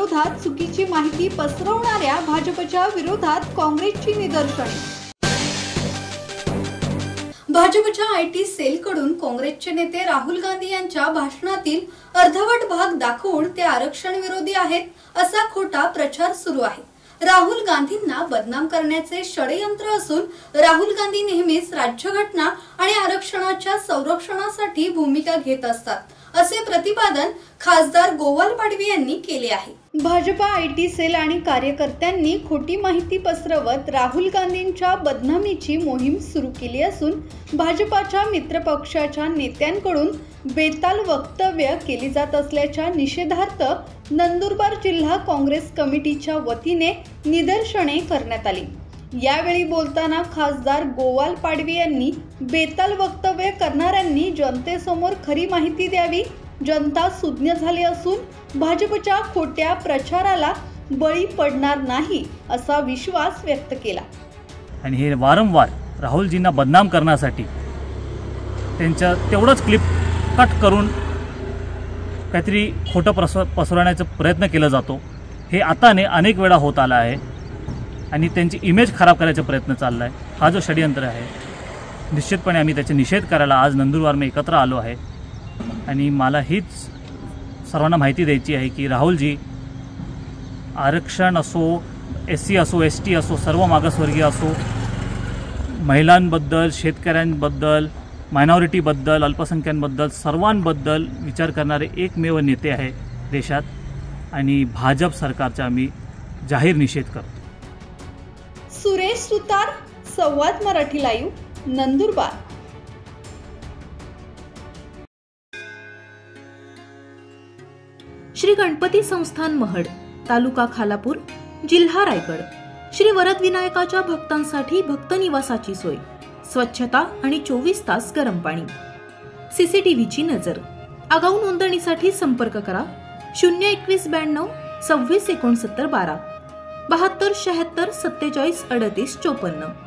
विरोधात चुकीची माहिती पसरवणाऱ्या भाजपच्या विरोधात काँग्रेसची निदर्शने। भाजपच्या आयटी सेलकडून काँग्रेसचे नेते राहुल गांधी यांच्या भाषणातील अर्धवट भाग दाखवून ते आरक्षण विरोधी आहेत असा खोटा प्रचार सुरू आहे। राहुल गांधींना बदनाम करण्याचे षडयंत्र असून राहुल गांधी नेहमीच राज्यघटना आणि आरक्षणाच्या संरक्षणासाठी भूमिका घेत असतात असे प्रतिपादन खासदार गोवाल पाडवी यांनी केले आहे। भाजपा आयटी सेल आणि कार्यकर्त्यांनी खोटी माहिती पसरवत राहुल गांधींच्या बदनामीची मोहीम सुरू केली असून भाजपाच्या मित्रपक्षाच्या नेत्यांकडून बेताल वक्तव्य केली जात असल्याच्या निषेधार्थ नंदुरबार जिल्हा काँग्रेस कमिटीच्या वतीने निदर्शने करण्यात आली। यावेळी बोलताना खासदार गोवाल पाडवी यांनी बेताल वक्तव्य करणाऱ्यांनी जनतेसमोर खरी माहिती द्यावी, जनता सुज्ञ झाली असून भाजपच्या खोट्या प्रचाराला बळी पडणार नाही असा विश्वास व्यक्त केला। आणि हे वारंवार राहुलजींना बदनाम करण्यासाठी त्यांच्या तेवढंच क्लिप कट करून काहीतरी खोटं पसरवण्याचा प्रयत्न केला जातो। हे आताने अनेक वेळा होत आला आहे आणि त्यांची इमेज खराब करायचा प्रयत्न चालला आहे। हा जो षडयंत्र आहे निश्चितपणे आम्ही त्याचा निषेध करायला आज नंदुरबारमध्ये एकत्र आलो आहे। आणि मला हीच सर्वांना माहिती द्यायची आहे की राहुलजी आरक्षण असो, SC असो, ST असो, सर्व मागासवर्गीय असो, महिलांबद्दल, शेतकऱ्यांबद्दल, मायनॉरिटीबद्दल, अल्पसंख्याकांबद्दल सर्वांबद्दल विचार करणारे एकमेव नेते आहे देशात आणि भाजप सरकारचा आम्ही जाहीर निषेध करतो। सुरेश सुतार, संवाद मराठी लाईव्ह, नंदुरबार। श्री गणपती संस्थान महड, तालुका खालापूर, जिल्हा रायगड। श्री वरद विनायकाच्या भक्तांसाठी भक्त निवासाची सोय, स्वच्छता आणि 24 तास गरम पाणी, CCTVची नजर। आगाऊ नोंदणीसाठी संपर्क करा 02192 26 69 12 72 76 47 38 54।